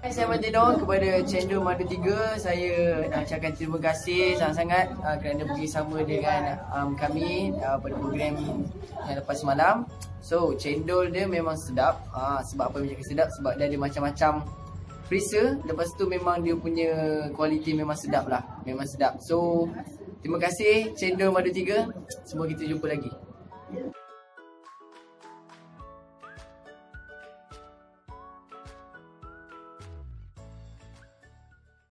Saya berterima kepada Cendol Madu Tiga. Saya nak ucapkan terima kasih sangat-sangat kerana bersama dengan kami pada program yang lepas semalam. So, cendol dia memang sedap. Sebab apa dia sedap? Sebab dia ada macam-macam perisa. Lepas tu memang dia punya kualiti memang sedap lah. Memang sedap. So, terima kasih Cendol Madu Tiga. Semua kita jumpa lagi.